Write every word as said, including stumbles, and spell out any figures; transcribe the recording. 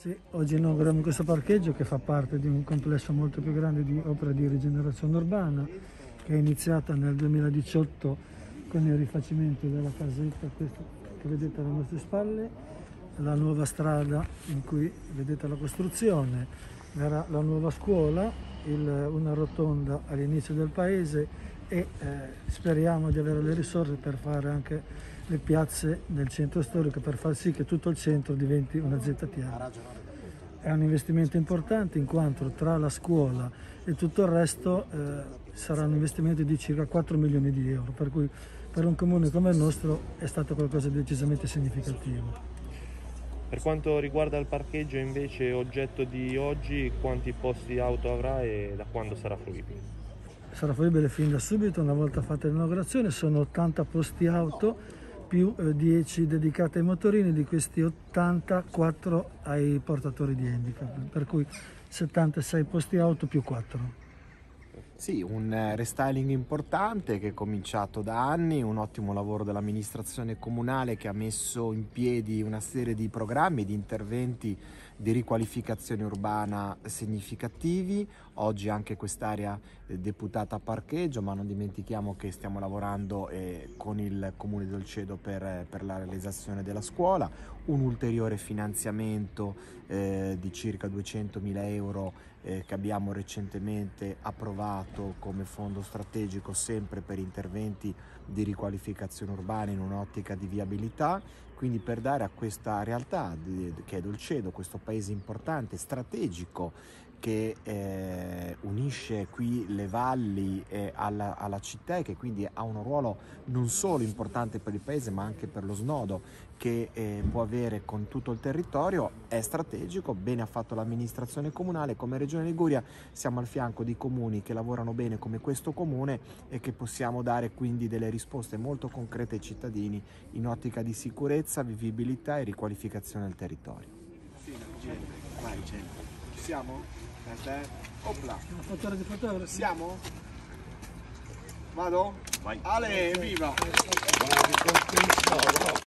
Sì, oggi inauguriamo questo parcheggio che fa parte di un complesso molto più grande di opere di rigenerazione urbana che è iniziata nel duemiladiciotto con il rifacimento della casetta questa, che vedete alle nostre spalle, la nuova strada in cui vedete la costruzione, la, la nuova scuola, il, una rotonda all'inizio del paese e eh, speriamo di avere le risorse per fare anche le piazze del centro storico per far sì che tutto il centro diventi una Z T A. È un investimento importante in quanto tra la scuola e tutto il resto eh, sarà un investimento di circa quattro milioni di euro, per cui per un comune come il nostro è stato qualcosa di decisamente significativo. Per quanto riguarda il parcheggio invece oggetto di oggi, quanti posti auto avrà e da quando sarà fruibile? Sarà fruibile fin da subito, una volta fatta l'inaugurazione, sono ottanta posti auto più eh, dieci dedicati ai motorini, di questi ottantaquattro ai portatori di handicap, per cui settantasei posti auto più quattro. Sì, un restyling importante che è cominciato da anni, un ottimo lavoro dell'amministrazione comunale che ha messo in piedi una serie di programmi e di interventi di riqualificazione urbana significativi. Oggi anche quest'area è deputata a parcheggio, ma non dimentichiamo che stiamo lavorando eh, con il Comune di Dolcedo per, per la realizzazione della scuola, un ulteriore finanziamento eh, di circa duecentomila euro eh, che abbiamo recentemente approvato come fondo strategico sempre per interventi di riqualificazione urbana in un'ottica di viabilità, quindi per dare a questa realtà di, che è Dolcedo, questo paese importante, strategico, che eh, unisce qui le valli eh, alla, alla città e che quindi ha un ruolo non solo importante per il paese ma anche per lo snodo che eh, può avere con tutto il territorio, è strategico. Bene ha fatto l'amministrazione comunale. Come Regione Liguria siamo al fianco di comuni che lavorano bene come questo comune e che possiamo dare quindi delle risposte molto concrete ai cittadini in ottica di sicurezza, vivibilità e riqualificazione del territorio. Sì, vai, ci siamo? Opla. Una foto di fotografi? Siamo? Vado? Vai. Ale, viva!